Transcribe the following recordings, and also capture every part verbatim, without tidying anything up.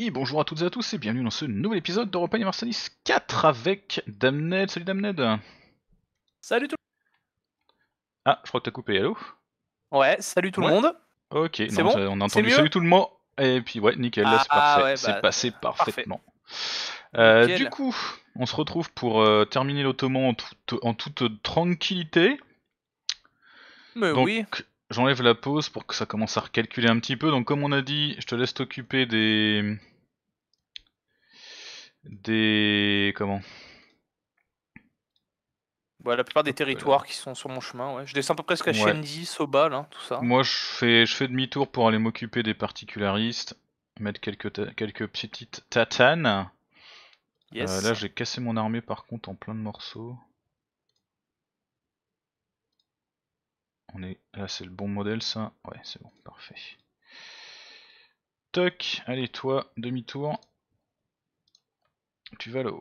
Et bonjour à toutes et à tous et bienvenue dans ce nouvel épisode d'Europa Universalis quatre avec Damned. Salut Damned. Salut tout Ah, je crois que t'as coupé, allô? le Ouais, salut tout le Ouais. monde. Ok, C'est non, bon? ça- on a C'est entendu mieux? salut tout le monde. Et puis ouais, nickel, là c'est Ah parfait. ouais, C'est bah passé parfait. parfaitement. Euh, du Nickel. coup, on se retrouve pour euh, terminer l'Ottoman en, toute- en toute tranquillité. Mais Donc, oui. j'enlève la pause pour que ça commence à recalculer un petit peu. Donc comme on a dit, je te laisse t'occuper des... Des... Comment? Bah, la plupart des Hop là. territoires qui sont sur mon chemin, ouais. Je descends à peu près jusqu'à Ouais. Shendi, Soba, là, tout ça. Moi je fais, je fais demi-tour pour aller m'occuper des particularistes, mettre quelques, ta- quelques petites tatanes. Euh, Yes. là j'ai cassé mon armée par contre en plein de morceaux. On est... Là c'est le bon modèle ça. Ouais c'est bon, parfait. Toc, allez toi, demi-tour. Tu vas là-haut.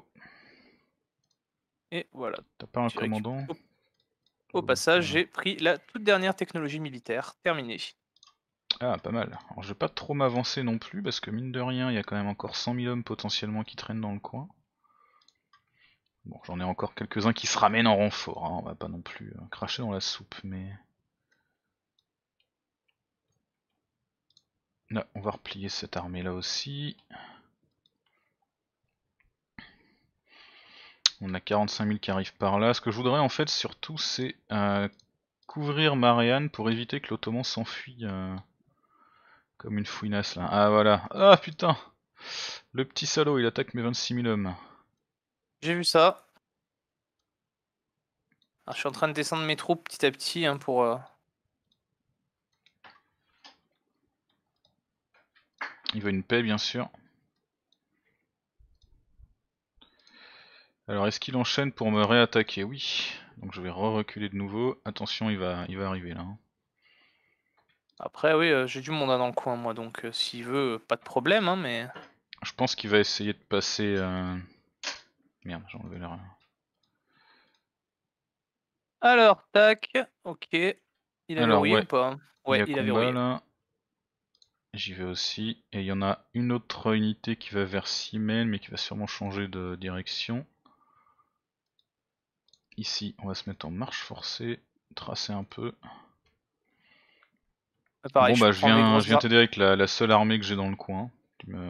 Et voilà. T'as pas un Tu récupères. commandant? Au, au Oh, passage, voilà. j'ai pris la toute dernière technologie militaire. Terminé. Ah pas mal. Alors je vais pas trop m'avancer non plus parce que mine de rien il y a quand même encore cent mille hommes potentiellement qui traînent dans le coin. Bon j'en ai encore quelques-uns qui se ramènent en renfort, hein. On va pas non plus euh, cracher dans la soupe mais... Là, on va replier cette armée là aussi. On a quarante-cinq mille qui arrivent par là. Ce que je voudrais en fait surtout c'est euh, couvrir Marianne pour éviter que l'Ottoman s'enfuit euh, comme une fouinasse là. Ah voilà. Ah putain. Le petit salaud il attaque mes vingt-six mille hommes. J'ai vu ça. Alors, je suis en train de descendre mes troupes petit à petit hein, pour... euh, Il veut une paix bien sûr. Alors est-ce qu'il enchaîne pour me réattaquer? Oui. Donc je vais re-reculer de nouveau. Attention il va, il va arriver là. Hein. Après, oui, euh, j'ai du monde hein, dans le coin, moi, donc euh, s'il veut, euh, pas de problème, hein, mais... Je pense qu'il va essayer de passer... Euh... Merde, j'ai enlevé l'erreur. Alors, tac, ok. Il a Alors verrouillé ouais, ou pas? il y Ouais, a il a combat verrouillé. là. J'y vais aussi. Et il y en a une autre unité qui va vers Siemel, mais qui va sûrement changer de direction. Ici, on va se mettre en marche forcée, tracer un peu. Ah, pareil, Bon je bah je prends mes viens, je grosses viens armes. t'aider avec la, la seule armée que j'ai dans le coin. Tu me...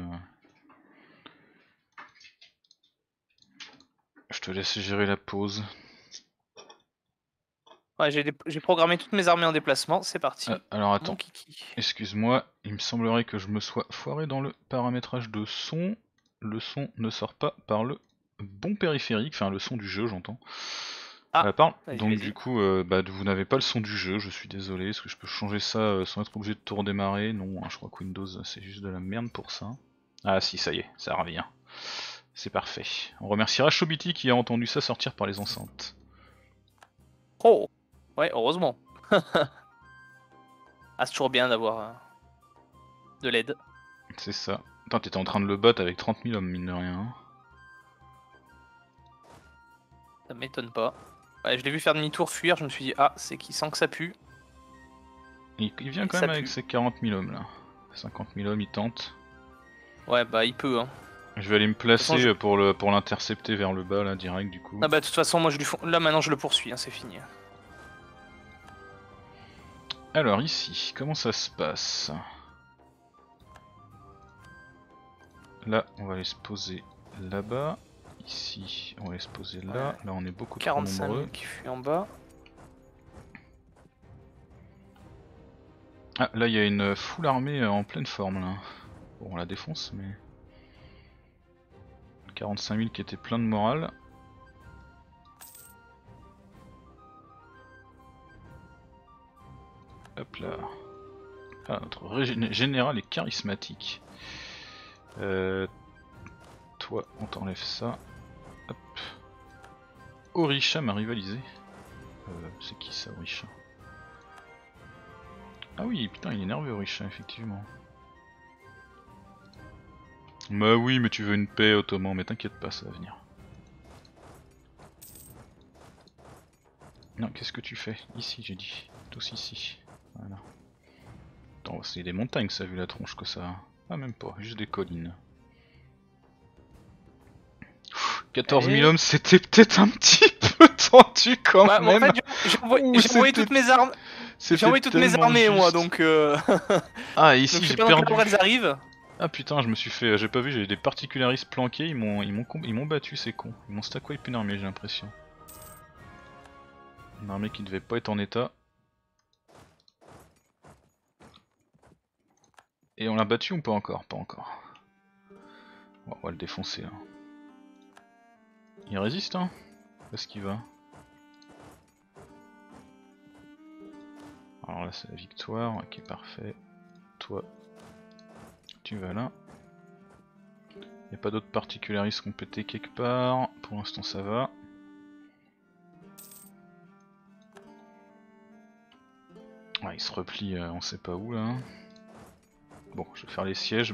Je te laisse gérer la pause. Ouais, j'ai dé- j'ai programmé toutes mes armées en déplacement, c'est Ah, parti. alors Mon attends, kiki. excuse-moi, il me semblerait que je me sois foiré dans le paramétrage de son. Le son ne sort pas par le bon périphérique, enfin le son du jeu j'entends. Ah, Euh, parle. vas-y, Donc du vas-y. coup, euh, bah, vous n'avez pas le son du jeu, je suis désolé, est-ce que je peux changer ça euh, sans être obligé de tout redémarrer? Non, hein, je crois que Windows c'est juste de la merde pour ça. Ah si, ça y est, ça revient. C'est parfait. On remerciera Chobiti qui a entendu ça sortir par les enceintes. Oh, ouais, heureusement. Ah, c'est toujours bien d'avoir euh, de l'aide. C'est ça. Attends, t'étais en train de le battre avec trente mille hommes, mine de rien. Hein. Ça m'étonne pas. Ouais, je l'ai vu faire demi-tour, fuir, je me suis dit, ah, c'est qui sent que ça pue. Il, il vient Et quand ça même avec pue. ses quarante mille hommes là. cinquante mille hommes, il tente. Ouais, bah, il peut, hein. Je vais aller me De toute façon, je... placer pour le pour l'intercepter vers le bas là, direct du coup. Ah bah, de toute façon, moi, je lui fon- là, maintenant, je le poursuis, hein, c'est fini. Alors ici, comment ça se passe? Là, on va aller se poser là-bas. Ici, on va aller se poser là. Ouais. Là, on est beaucoup trop quarante-cinq nombreux. mille qui fuient en bas. Ah, là, il y a une full armée en pleine forme là. Bon, on la défonce, mais... quarante-cinq mille qui étaient plein de morale. Hop là. Ah, notre ré- général est charismatique. Euh... Toi, on t'enlève ça. Hop. Orisha m'a rivalisé. Euh, c'est qui ça, Orisha? Ah oui, putain, il est nerveux, Orisha, effectivement. Bah oui, mais tu veux une paix, Ottoman, mais t'inquiète pas, ça va venir. Non, qu'est-ce que tu fais? Ici, j'ai dit. Tous ici. Voilà. Attends, c'est des montagnes, ça, vu la tronche que ça a. Ah, même pas, juste des collines. quatorze mille Allez. hommes, c'était peut-être un petit peu tendu quand Ouais, mais en même. fait, j'ai j'ai envoyé, Ouh, j'ai envoyé c'était- toutes mes armes. J'ai C'était envoyé toutes mes tellement armées, moi, juste. donc. Euh... Ah, et donc ici je sais j'ai pas dans quel perdu. ordre elles arrivent. Ah putain, je me suis fait, j'ai pas vu, j'ai des particularistes planqués, ils m'ont, ils m'ont, com- ils m'ont battu, c'est con. Ils m'ont stack wipe une armée, j'ai l'impression. Une armée qui devait pas être en état. Et on l'a battu ou pas encore? Pas encore. Bon, on va le défoncer là. Il résiste hein? Où est-ce qu'il va? Alors là c'est la victoire, ok parfait. Toi, tu vas là. Y'a pas d'autres particularistes qui ont pété quelque part. Pour l'instant ça va. Ouais, il se replie euh, on sait pas où là. Bon, je vais faire les sièges.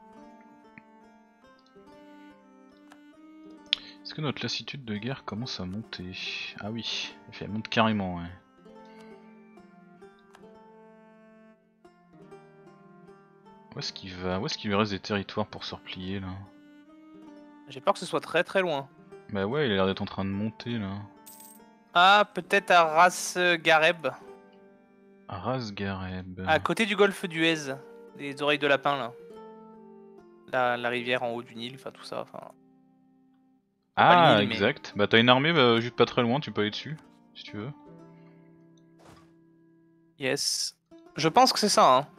Est-ce que notre lassitude de guerre commence à monter? Ah oui, elle monte carrément, ouais. Où est-ce qu'il va? Où est-ce qu'il lui reste des territoires pour se replier là? J'ai peur que ce soit très très loin. Bah ouais, il a l'air d'être en train de monter là. Ah, peut-être à Ras Gareb, Ras Gareb. à côté du golfe d'Huez, les oreilles de lapin là. La, la rivière en haut du Nil, enfin tout ça. Enfin, pas le Ah, Nil, mais. exact. Bah t'as une armée bah, juste pas très loin, tu peux aller dessus, si tu veux. Yes. Je pense que c'est ça, hein.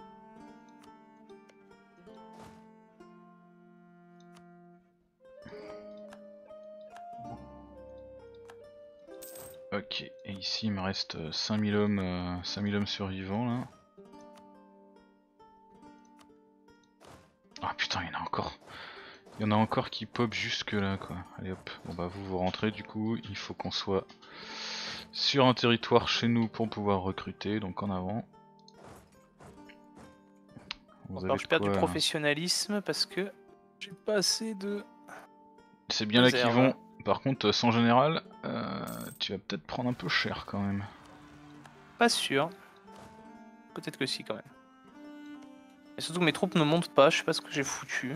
Ok, et ici il me reste euh, cinq mille hommes, euh, cinq mille hommes survivants là. Ah putain, il y en a encore. Il y en a encore qui pop jusque là quoi. Allez hop, bon bah vous vous rentrez du coup, il faut qu'on soit sur un territoire chez nous pour pouvoir recruter, donc en avant. Vous Bon, avez alors de je perds du quoi... professionnalisme parce que j'ai pas assez de. C'est bien là qu'ils réserve. vont. Par contre, sans général, euh, tu vas peut-être prendre un peu cher quand même. Pas sûr. Peut-être que si quand même. Et surtout que mes troupes ne montent pas, je sais pas ce que j'ai foutu.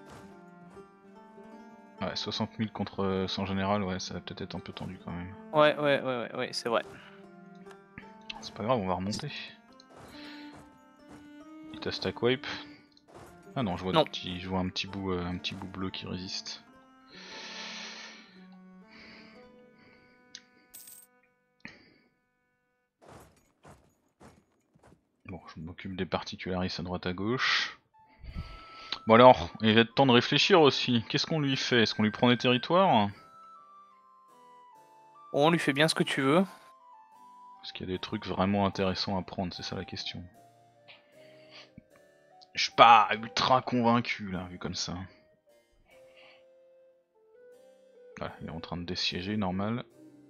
Ouais, soixante mille contre euh, sans général, ouais, ça va peut-être être un peu tendu quand même. Ouais, ouais, ouais, ouais, ouais c'est vrai. C'est pas grave, on va remonter. Il t'a stack wipe. Ah non, je vois, Non. des petits, je vois un petit bout, euh, un petit bout bleu qui résiste. Bon, je m'occupe des particularistes à droite à gauche. Bon alors, il va être temps de réfléchir aussi. Qu'est-ce qu'on lui fait? Est-ce qu'on lui prend des territoires? Bon, on lui fait bien ce que tu veux. Parce qu'il y a des trucs vraiment intéressants à prendre, c'est ça la question. Je suis pas ultra convaincu là, vu comme ça. Voilà, il est en train de dessiéger, normal.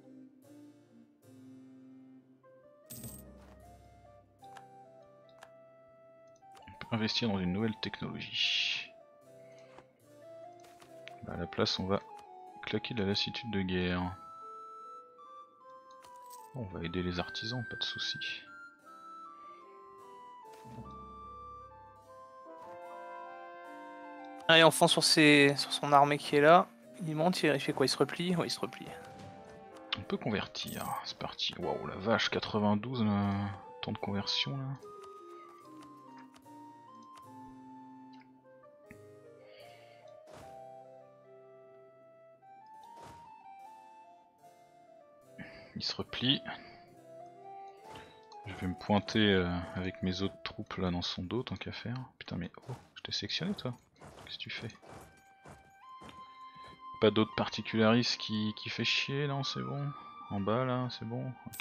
On peut investir dans une nouvelle technologie. Bah, à la place, on va claquer de la lassitude de guerre. Bon, on va aider les artisans, pas de soucis. Allez, on fonce sur, ses... sur son armée qui est là. Il monte, il fait quoi? Il se replie? Ouais, il se replie. On peut convertir, c'est parti. Waouh, la vache, quatre-vingt-douze là, temps de conversion là. Il se replie. Je vais me pointer euh, avec mes autres troupes là dans son dos, tant qu'à faire. Putain mais oh, je t'ai sélectionné toi. Qu'est-ce que tu fais? Pas d'autres particularistes qui, qui fait chier, non c'est bon. En bas là, c'est bon, ok.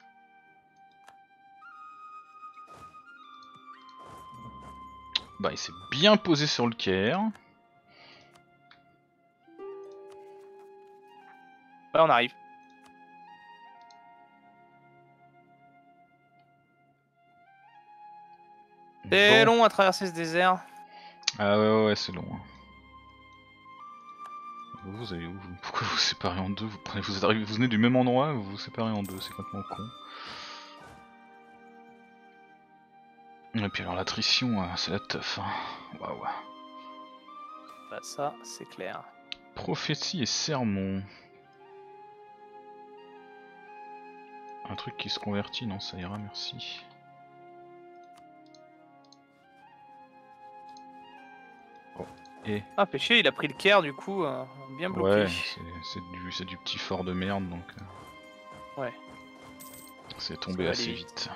Bah il s'est bien posé sur le Caire. Ouais, on arrive. C'est Bon. long à traverser ce désert. Ah ouais ouais, ouais c'est long. Vous allez où? Pourquoi vous vous séparez en deux? Vous, prenez, vous, arrivez, vous venez du même endroit, vous vous séparez en deux, c'est complètement con. Et puis alors l'attrition, c'est la teuf. Hein. Waouh. Bah ça, c'est clair. Prophétie et sermon. Un truc qui se convertit, non, ça ira, merci. Oh, et... Ah, péché, il a pris le Caire du coup, euh, bien bloqué. Ouais, c'est du, c'est du petit fort de merde donc. Euh... Ouais. C'est tombé assez vite. vite.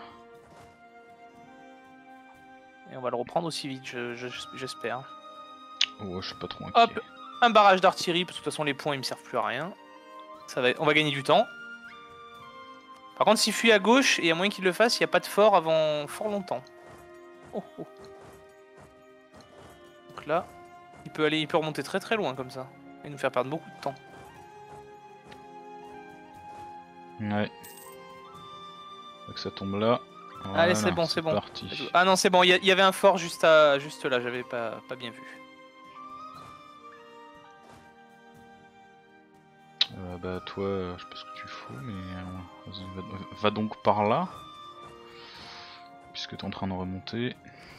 Et on va le reprendre aussi vite, j'espère. Je, oh, je suis pas trop inquiet. Hop, un barrage d'artillerie, parce que de toute façon les points ils me servent plus à rien. Ça va, on va gagner du temps. Par contre, s'il fuit à gauche, et à moins qu'il le fasse, il n'y a pas de fort avant fort longtemps. Oh, oh. Donc là, il peut aller, il peut remonter très très loin comme ça. Et nous faire perdre beaucoup de temps. Ouais. Faut que ça tombe là. Voilà, allez, c'est bon, c'est bon. Parti. Ah non, c'est bon, il y, y avait un fort juste, à, juste là, j'avais pas, pas bien vu. Euh, bah toi, je sais pas ce que tu fous, mais euh, va, va donc par là. Puisque t'es en train de remonter.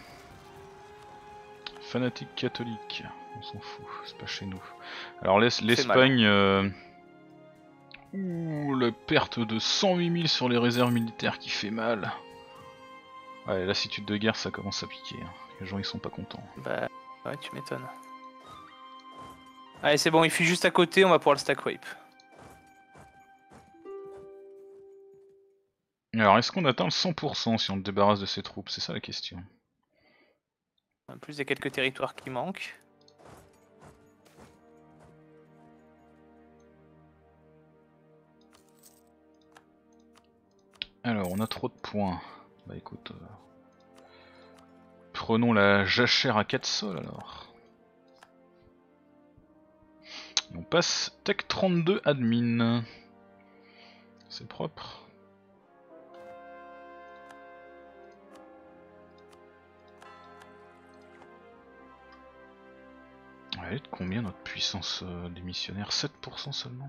Fanatique catholique, on s'en fout, c'est pas chez nous. Alors l'Espagne... Euh... Ouh, la perte de cent huit mille sur les réserves militaires qui fait mal. Ouais, lassitude de guerre ça commence à piquer, hein. Les gens ils sont pas contents. Bah ouais, tu m'étonnes. Allez, c'est bon, il fuit juste à côté, on va pouvoir le stack wipe. Alors, est-ce qu'on atteint le cent pour cent si on le débarrasse de ses troupes? C'est ça la question. En plus, il y a quelques territoires qui manquent. Alors, on a trop de points. Bah écoute... Euh... Prenons la jachère à quatre sols alors. On passe Tech trente-deux admin. C'est propre. Elle est de combien notre puissance euh, des missionnaires? sept pour cent seulement.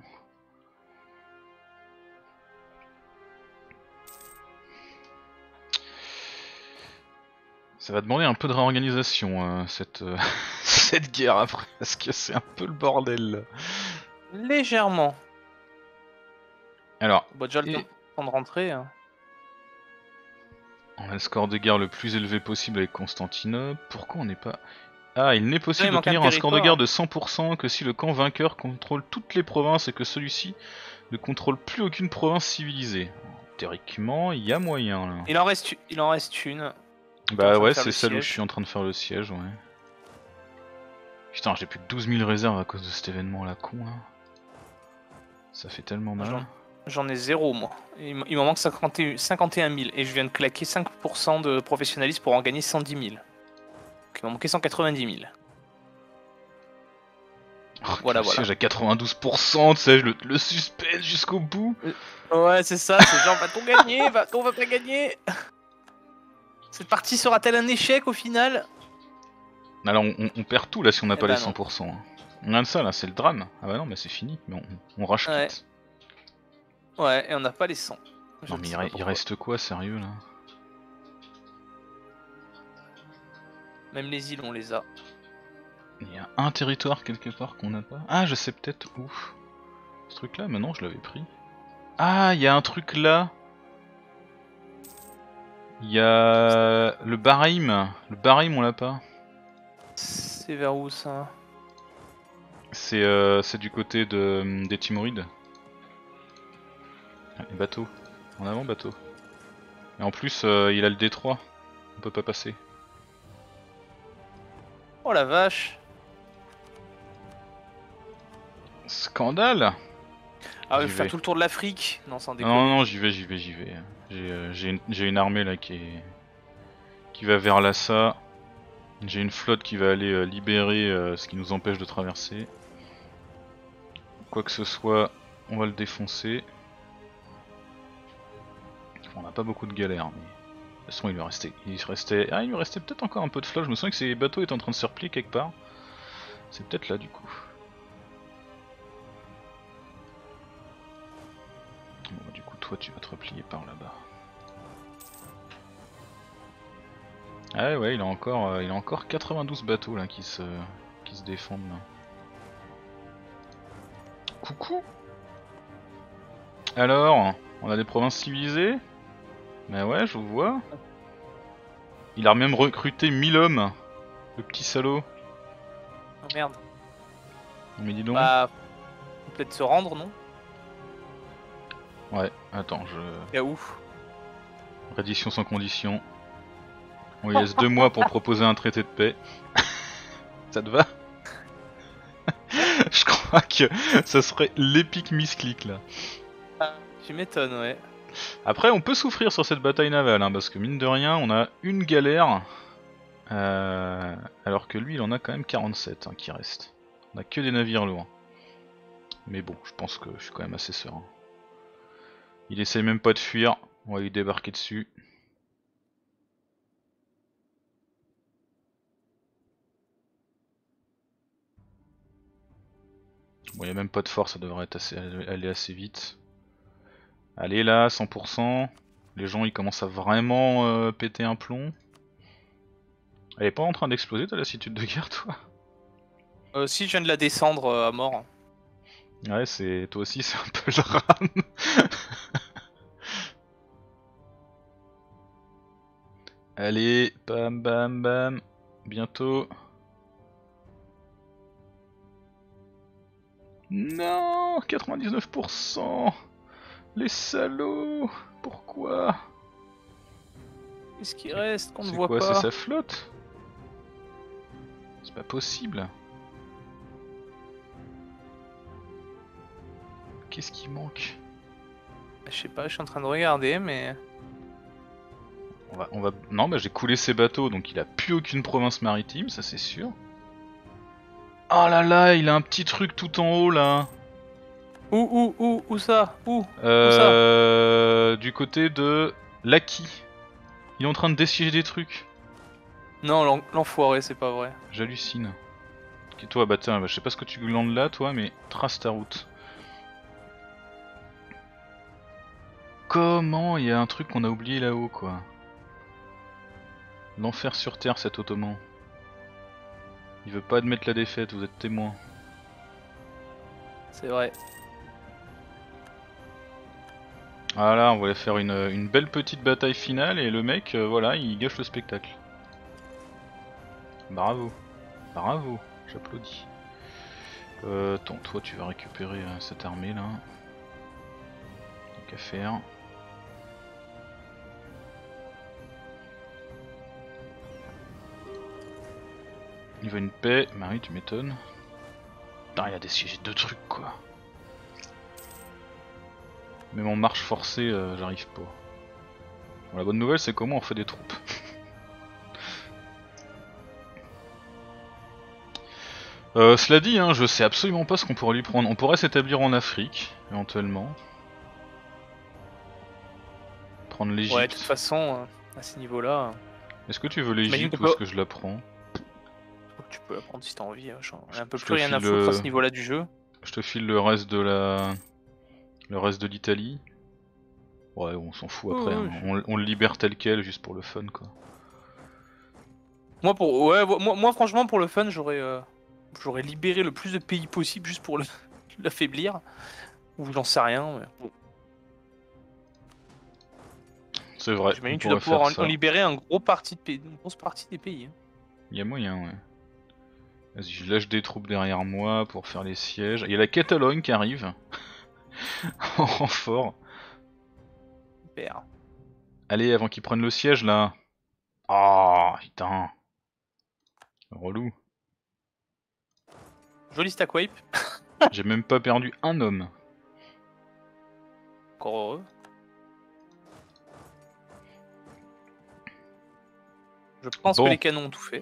Ça va demander un peu de réorganisation euh, cette, euh, cette guerre après, parce que c'est un peu le bordel. Légèrement. Alors, bon, déjà le et... temps de rentrer. Hein. On a le score de guerre le plus élevé possible avec Constantinople. Pourquoi on n'est pas... Ah, il n'est possible d'obtenir un, un score de guerre de cent pour cent que si le camp vainqueur contrôle toutes les provinces et que celui-ci ne contrôle plus aucune province civilisée. Théoriquement, il y a moyen là. Il en reste, il en reste une. Bah ouais, c'est celle où je suis en train de faire le siège, ouais. Putain, j'ai plus que douze mille réserves à cause de cet événement là, con là. Ça fait tellement mal. J'en ai zéro moi. Il m'en manque cinquante et un mille et je viens de claquer cinq pour cent de professionnalisme pour en gagner cent dix mille. Donc il m'a manqué cent quatre-vingt-dix mille. Oh, voilà, voilà. Siège à quatre-vingt-douze pour cent, tu sais, le, le suspense jusqu'au bout. Euh, ouais, c'est ça, c'est genre, va-t-on gagner? Va-t-on va pas gagner? Cette partie sera-t-elle un échec au final? Alors on, on, on perd tout là si on n'a eh pas bah les cent pour cent. Hein. On a ça là, c'est le drame. Ah bah non, mais c'est fini, mais on, on rage ouais. quitte. Ouais, et on n'a pas les cent. Je non mais il, il reste quoi, sérieux là? Même les îles, on les a. Il y a un territoire quelque part qu'on n'a pas. Ah, je sais peut-être où. Ce truc là, maintenant je l'avais pris. Ah, il y a un truc là. Il y a le Bahreïm. Le Bahreïm, on l'a pas. C'est vers où ça? C'est euh, du côté de, des Timorides. Les bateaux. En avant, bateau. Et en plus, euh, il a le détroit. On peut pas passer. Oh la vache! Scandale! Ah, je vais faire tout le tour de l'Afrique? Non, sans déconner. Non, non, j'y vais, j'y vais, j'y vais. J'ai euh, une, une armée là qui est qui va vers Lhasa. J'ai une flotte qui va aller euh, libérer euh, ce qui nous empêche de traverser. Quoi que ce soit, on va le défoncer. On n'a pas beaucoup de galères, mais de toute façon il lui restait, il restait, ah il lui restait peut-être encore un peu de flotte. Je me souviens que ces bateaux étaient en train de se replier quelque part. C'est peut-être là du coup. Bon, du coup toi tu vas te replier par là-bas. Ah ouais, il a encore, euh, il a encore quatre-vingt-douze bateaux là qui se, qui se défendent là. coucou. Alors, on a des provinces civilisées? Bah ouais, je vous vois. Il a même recruté mille hommes, le petit salaud. Oh merde. Mais dis donc. Bah, faut peut-être se rendre, non? Ouais, attends, je... Y'a où? Reddition sans condition. On lui laisse deux mois pour proposer un traité de paix. Ça te va? Je crois que ça serait l'épique misclick là. Ah, tu m'étonnes, ouais. Après, on peut souffrir sur cette bataille navale, hein, parce que mine de rien, on a une galère, euh, alors que lui, il en a quand même quarante-sept hein, qui restent. On a que des navires lourds. Mais bon, je pense que je suis quand même assez serein. Il essaye même pas de fuir, on va lui débarquer dessus. Bon, il n'y a même pas de force, ça devrait être assez, aller assez vite. Allez là, cent pour cent. Les gens ils commencent à vraiment euh, péter un plomb. Elle est pas en train d'exploser ta lassitude de guerre toi? Euh, si, je viens de la descendre euh, à mort. Ouais, c'est toi aussi c'est un peu le drame. Allez, bam bam bam. Bientôt. Non, quatre-vingt-dix-neuf pour cent. Les salauds. Pourquoi? Qu'est-ce qui reste qu'on ne C'est voit quoi, pas? c'est sa flotte? C'est pas possible. Qu'est-ce qui manque? Je sais pas, je suis en train de regarder, mais... On va, on va... Non, bah j'ai coulé ses bateaux, donc il a plus aucune province maritime, ça c'est sûr. Oh là là, il a un petit truc tout en haut là. Où, où, où, où ça? Où? Euh... Où ça? Du côté de Laki. Il est en train de dessiéger des trucs. Non, l'enfoiré, c'est pas vrai. J'hallucine. Ok, toi, bah tiens, bah, je sais pas ce que tu glandes là, toi, mais trace ta route. Comment il y a un truc qu'on a oublié là-haut, quoi? L'enfer sur terre, cet ottoman. Il veut pas admettre la défaite, vous êtes témoin. C'est vrai. Voilà, on voulait faire une, une belle petite bataille finale et le mec, euh, voilà, il gâche le spectacle. Bravo. Bravo, j'applaudis. Euh, attends, toi tu vas récupérer euh, cette armée là. Tant qu'à faire. Il veut une paix, bah oui tu m'étonnes. Putain il a dessiégé deux trucs quoi. Même en marche forcée euh, j'arrive pas. Bon, la bonne nouvelle c'est comment on fait des troupes. euh, cela dit hein, je sais absolument pas ce qu'on pourrait lui prendre. On pourrait s'établir en Afrique, éventuellement. Prendre l'Égypte. Ouais, de toute façon, euh, à ce niveau-là... Est-ce que tu veux l'Égypte ou est-ce que je la prends? Tu peux la prendre si t'as envie, hein. J'en ai un peu Je plus rien à file foutre le- à ce niveau-là du jeu. Je te file le reste de la... Le reste de l'Italie. Ouais, on s'en fout après, Ouais, hein. ouais, on, on le libère tel quel, juste pour le fun quoi. Moi, pour... ouais, moi, moi franchement, pour le fun, j'aurais euh, j'aurais libéré le plus de pays possible juste pour le- l'affaiblir. Ou j'en sais rien. Mais... C'est vrai, j'imagine on que tu dois pourrait pouvoir faire en, en ça. libérer un gros parti de pays, une grosse partie des pays. Hein. Il y a moyen, ouais. Vas-y, je lâche des troupes derrière moi pour faire les sièges. Il y a la Catalogne qui arrive. En renfort. Super. Allez, avant qu'ils prennent le siège là. Ah, oh, putain. Relou. Joli stack wipe. J'ai même pas perdu un homme. Encore heureux. Je pense Bon. que les canons ont tout fait.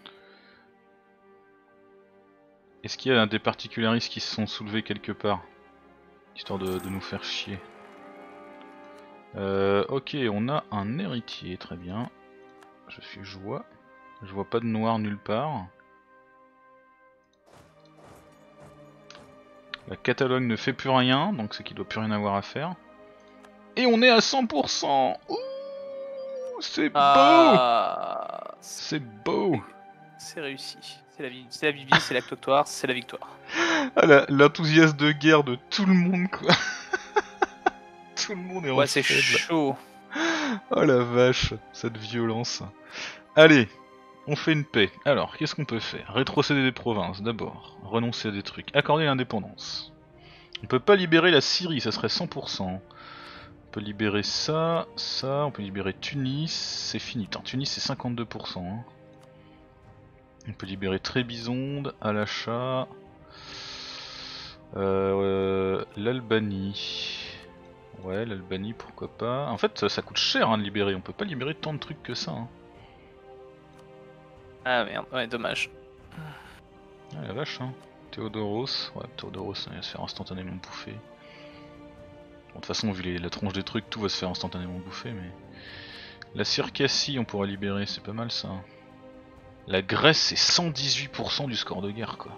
Est-ce qu'il y a des particularistes qui se sont soulevés quelque part? Histoire de, de nous faire chier. Euh, ok, on a un héritier, très bien. Je suis joie. Je vois pas de noir nulle part. La Catalogne ne fait plus rien, donc c'est qu'il doit plus rien avoir à faire. Et on est à cent pour cent. Ouh, c'est beau. Ah, C'est beau. c'est réussi. C'est la vie, c'est la vie, c'est l'acte c'est la victoire. Ah, la- l'enthousiasme de guerre de tout le monde, quoi. Tout le monde est en Ouais, c'est faible. chaud. Oh la vache, cette violence. Allez, on fait une paix. Alors, qu'est-ce qu'on peut faire? Rétrocéder des provinces, d'abord. Renoncer à des trucs. Accorder l'indépendance. On peut pas libérer la Syrie, ça serait cent pour cent. On peut libérer ça, ça, on peut libérer Tunis, c'est fini. Attends, Tunis c'est cinquante-deux pour cent. Hein. On peut libérer Trébizonde, à l'achat. Euh, euh, L'Albanie. Ouais, l'Albanie, pourquoi pas. En fait, ça, ça coûte cher hein, de libérer, on peut pas libérer tant de trucs que ça. Hein. Ah merde, ouais, dommage. Ah la vache, hein. Théodoros, ouais, Théodoros, il va se faire instantanément bouffer. Bon, de toute façon, vu les, la tronche des trucs, tout va se faire instantanément bouffer, mais... La Circassie, on pourra libérer, c'est pas mal ça. La Grèce, c'est cent dix-huit pour cent du score de guerre, quoi.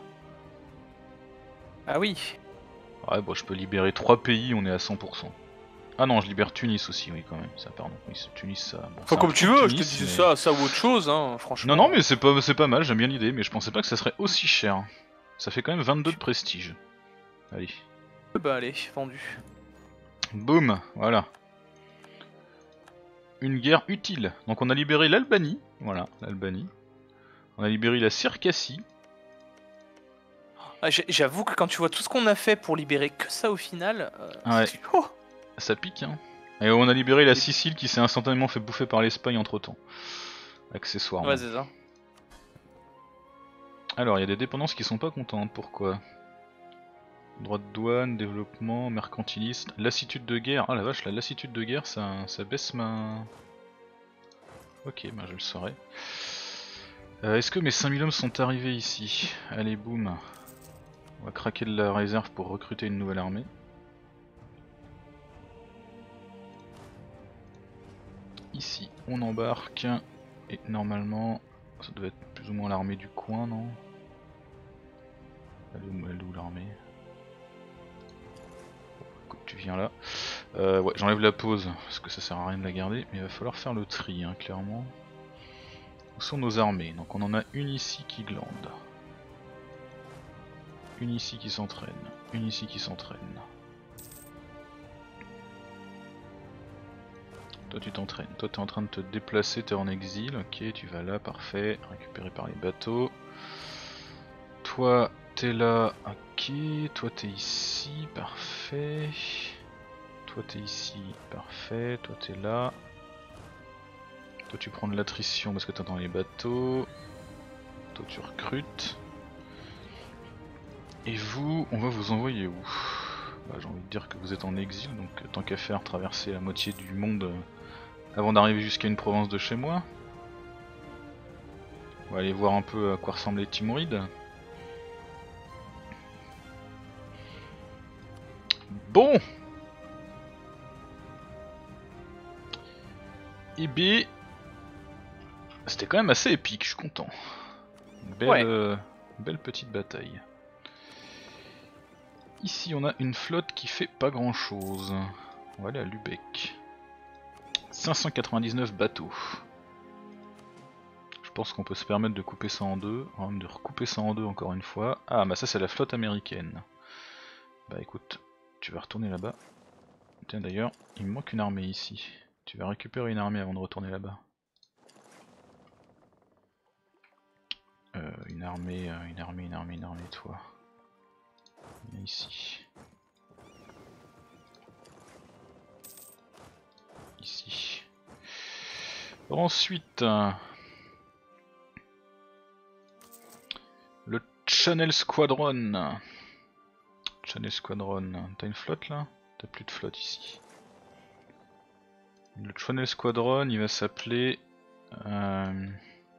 Ah oui. Ouais, bon, je peux libérer trois pays, on est à cent pour cent. Ah non, je libère Tunis aussi, oui, quand même, ça, pardon. Oui, Tunis, ça... Bon, Enfin, comme tu un peu veux, Tunis, je te disais mais... ça, ça ou autre chose, hein, franchement. Non, non, mais c'est pas, c'est pas mal, j'aime bien l'idée, mais je pensais pas que ça serait aussi cher. Ça fait quand même vingt-deux de prestige. Allez. Bah allez, vendu. Boum, voilà. Une guerre utile. Donc on a libéré l'Albanie, voilà, l'Albanie. On a libéré la Circassie. Ah, j'avoue que quand tu vois tout ce qu'on a fait pour libérer que ça au final... Euh, Ouais. oh Ça pique, hein. Et on a libéré la Sicile qui s'est instantanément fait bouffer par l'Espagne entre temps. Accessoirement. ouais, c'est ça. Alors, il y a des dépendances qui sont pas contentes, pourquoi? Droit de douane, développement, mercantiliste, lassitude de guerre. Ah la vache, la lassitude de guerre, ça, ça baisse ma... Ok, bah je le saurai. Euh, Est-ce que mes cinq mille hommes sont arrivés ici? Allez, boum. On va craquer de la réserve pour recruter une nouvelle armée. Ici, on embarque. Et normalement, ça devait être plus ou moins l'armée du coin, non? Elle est où, elle est où l'armée? Écoute, tu viens là. Euh, ouais, j'enlève la pause, parce que ça sert à rien de la garder, mais il va falloir faire le tri, hein, clairement. Où sont nos armées? Donc on en a une ici qui glande. Une ici qui s'entraîne. Une ici qui s'entraîne. Toi tu t'entraînes. Toi t'es en train de te déplacer, t'es en exil. Ok, tu vas là, parfait. Récupéré par les bateaux. Toi t'es là, ok. Toi t'es ici, parfait. Toi t'es ici, parfait. Toi t'es là. Toi tu prends de l'attrition parce que t'es dans les bateaux. Toi tu recrutes. Et vous, on va vous envoyer où? Bah, j'ai envie de dire que vous êtes en exil, donc tant qu'à faire traverser la moitié du monde euh, avant d'arriver jusqu'à une province de chez moi. On va aller voir un peu à quoi ressemblent les Timurides. Bon. Et B, c'était quand même assez épique, je suis content. Belle, Ouais. euh, belle petite bataille. Ici on a une flotte qui fait pas grand chose. On va aller à Lubeck. cinq cent quatre-vingt-dix-neuf bateaux. Je pense qu'on peut se permettre de couper ça en deux, hein, de recouper ça en deux encore une fois. Ah bah ça c'est la flotte américaine. Bah écoute, tu vas retourner là-bas. Tiens d'ailleurs, il me manque une armée ici. Tu vas récupérer une armée avant de retourner là-bas. Euh, une armée, euh, une armée, une armée, une armée, toi. Viens ici. Ici. Ensuite, euh, le Channel Squadron. Channel Squadron, t'as une flotte là? T'as plus de flotte ici. Le Channel Squadron, il va s'appeler... Euh,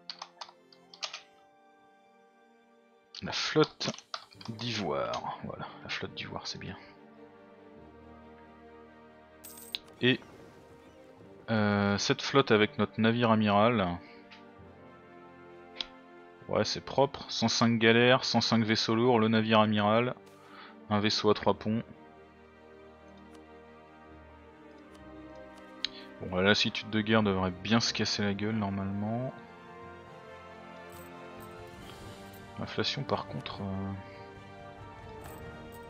la flotte d'Ivoire. Voilà, la flotte d'Ivoire, c'est bien. Et euh, cette flotte avec notre navire amiral. Ouais, c'est propre. cent cinq galères, cent cinq vaisseaux lourds, le navire amiral. Un vaisseau à trois ponts. Bon, la lassitude de guerre devrait bien se casser la gueule normalement. L'inflation par contre... Euh...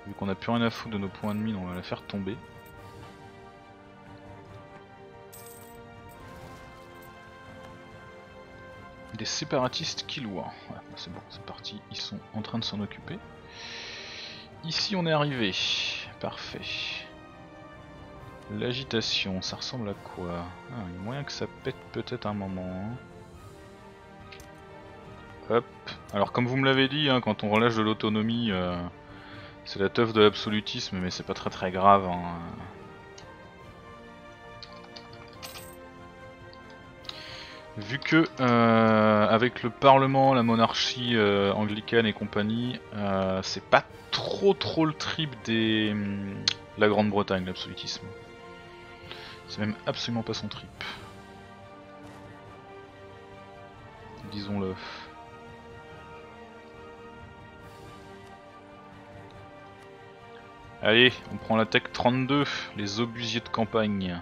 Vu qu'on a plus rien à foutre de nos points de mine, on va la faire tomber. Des séparatistes kilois. Ouais, c'est bon, c'est parti, ils sont en train de s'en occuper. Ici on est arrivé, parfait. L'agitation, ça ressemble à quoi? Ah, il y a moyen que ça pète peut-être un moment. Hein. Hop. Alors comme vous me l'avez dit, hein, quand on relâche de l'autonomie, euh, c'est la teuf de l'absolutisme, mais c'est pas très très grave. Hein. Vu que euh, avec le Parlement, la monarchie euh, anglicane et compagnie, euh, c'est pas trop trop le trip des hum, la Grande-Bretagne, l'absolutisme. C'est même absolument pas son trip. Disons-le. Allez, on prend la tech trente-deux, les obusiers de campagne.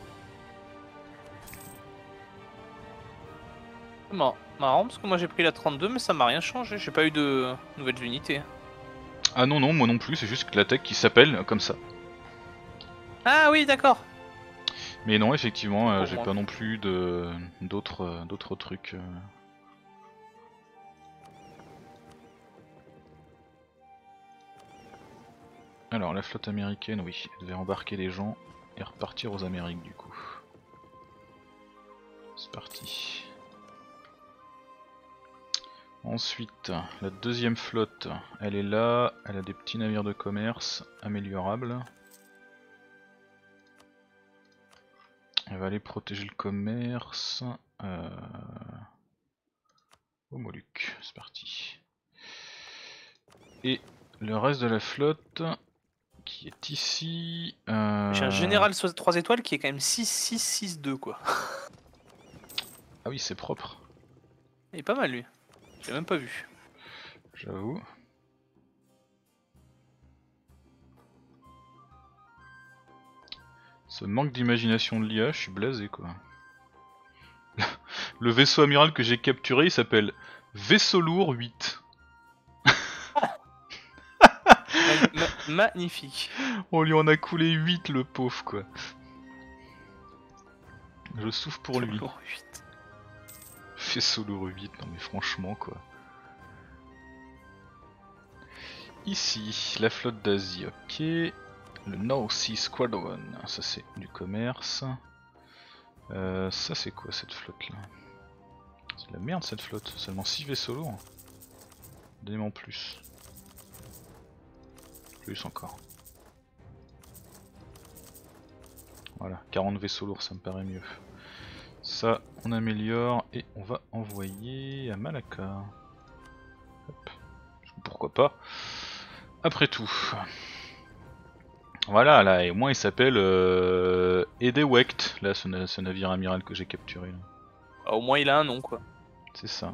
Bon, marrant parce que moi j'ai pris la trente-deux mais ça m'a rien changé, j'ai pas eu de nouvelles unités. Ah non non, moi non plus, c'est juste que la tech qui s'appelle comme ça. Ah oui d'accord. Mais non, effectivement, euh, j'ai moi. pas non plus de d'autres euh, d'autres trucs. Euh... Alors la flotte américaine, oui, elle devait embarquer les gens et repartir aux Amériques du coup. C'est parti. Ensuite, la deuxième flotte, elle est là, elle a des petits navires de commerce améliorables. Elle va aller protéger le commerce euh... aux Moluques, c'est parti. Et le reste de la flotte qui est ici... Euh... J'ai un général trois étoiles qui est quand même six six six deux quoi. Ah oui, c'est propre. Il est pas mal lui, j'ai même pas vu. J'avoue. Ce manque d'imagination de l'I A, je suis blasé quoi. Le vaisseau amiral que j'ai capturé, il s'appelle Vaisseau lourd huit. Ma ma magnifique. On lui en a coulé huit le pauvre quoi. Je souffre pour lui. huit. Vaisseau lourd huit, non mais franchement quoi. Ici, la flotte d'Asie, ok. Le North Sea Squadron, ça c'est du commerce. Euh, ça c'est quoi cette flotte là? C'est de la merde cette flotte, seulement six vaisseaux lourds. Donnez-moi en plus. Plus encore. Voilà, quarante vaisseaux lourds, ça me paraît mieux. Ça, on améliore et on va envoyer à Malacca. Hop. Pourquoi pas. Après tout. Voilà, là, et au moins il s'appelle euh, Edewecht, là, ce, na ce navire amiral que j'ai capturé. Là. Ah, au moins il a un nom quoi. C'est ça.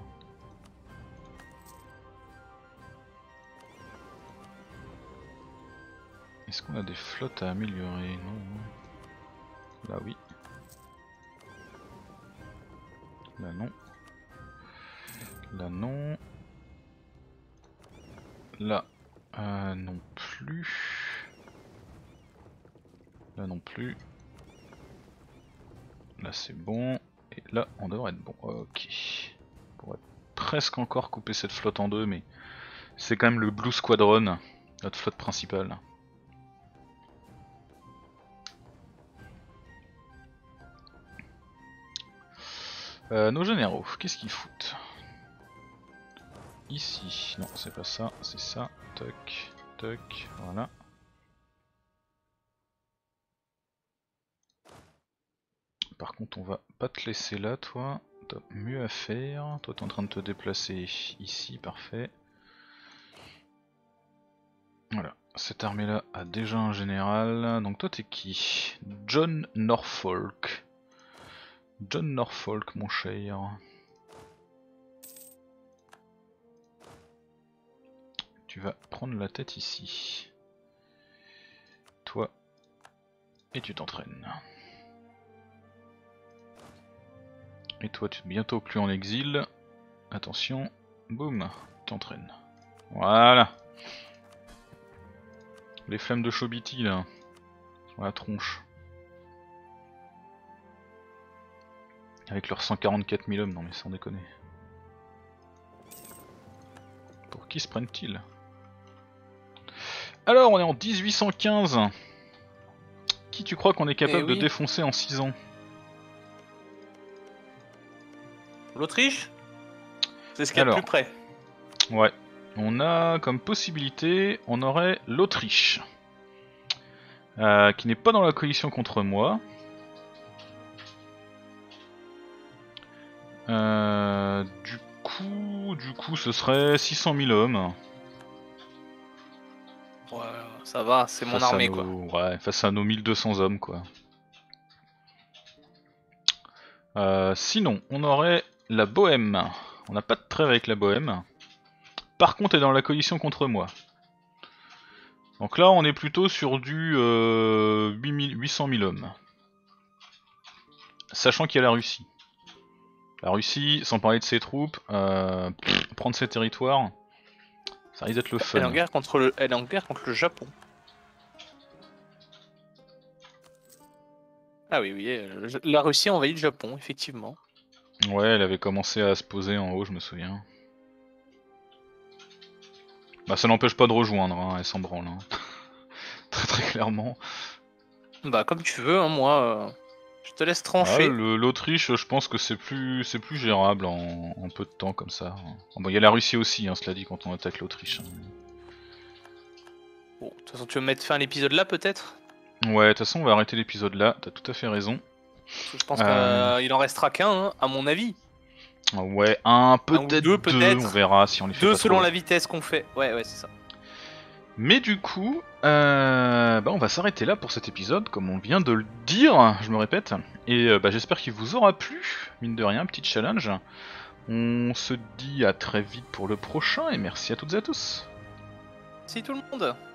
Est-ce qu'on a des flottes à améliorer? Non. Là oui. Là non. Là non. Là euh, non plus. Là non plus. Là c'est bon. Et là on devrait être bon. Ok. On pourrait presque encore couper cette flotte en deux, mais c'est quand même le Blue Squadron, notre flotte principale. Euh, nos généraux, qu'est-ce qu'ils foutent? Ici, non c'est pas ça, c'est ça, toc, toc, voilà. Par contre on va pas te laisser là toi, t'as mieux à faire, toi t'es en train de te déplacer ici, parfait. Voilà, cette armée là a déjà un général, donc toi t'es qui? John Norfolk. John Norfolk mon cher. Tu vas prendre la tête ici. Toi, et tu t'entraînes. Et toi tu es bientôt plus en exil. Attention, boum, t'entraînes. Voilà. Les flammes de Chobiti là. Sur la tronche. Avec leurs cent quarante-quatre mille hommes, non mais sans déconner. Pour qui se prennent-ils? Alors on est en dix-huit cent quinze. Qui tu crois qu'on est capable Eh oui. de défoncer en six ans? L'Autriche? C'est ce qu'il y a de Alors. plus près. Ouais. On a comme possibilité, on aurait l'Autriche. Euh, qui n'est pas dans la coalition contre moi. Euh, du coup, du coup, ce serait six cent mille hommes. Ouais, ça va, c'est mon Face à armée nos- quoi. Ouais, face à nos mille deux cents hommes quoi. Euh, sinon, on aurait la Bohème. On n'a pas de trêve avec la Bohème. Par contre, elle est dans la coalition contre moi. Donc là, on est plutôt sur du euh, huit mille huit cent mille hommes. Sachant qu'il y a la Russie. La Russie, sans parler de ses troupes, euh, pff, prendre ses territoires, ça risque d'être le Elle est en fun. guerre contre le, elle est en guerre contre le Japon. Ah oui, oui, euh, la Russie a envahi le Japon, effectivement. Ouais, elle avait commencé à se poser en haut, je me souviens. Bah ça n'empêche pas de rejoindre, hein, elle s'en branle. Hein. très très clairement. Bah comme tu veux, hein, moi, euh, je te laisse Ah, trancher. le- L'Autriche, je pense que c'est plus c'est plus gérable en, en peu de temps comme ça. Ah, bon, il y a la Russie aussi, hein, cela dit, quand on attaque l'Autriche. Hein. Bon, de toute façon, tu veux mettre fin à l'épisode là, peut-être? Ouais, de toute façon, on va arrêter l'épisode là, t'as tout à fait raison. Parce que je pense Euh. qu'il en restera qu'un, hein, à mon avis. Ouais, un, ou peut-être deux, deux, peut-être. on verra si on les fait Deux pas selon trop. la vitesse qu'on fait. Ouais, ouais, c'est ça. Mais du coup, euh, bah on va s'arrêter là pour cet épisode, comme on vient de le dire, je me répète. Et euh, bah, j'espère qu'il vous aura plu, mine de rien, petit challenge. On se dit à très vite pour le prochain, et merci à toutes et à tous. Si tout le monde.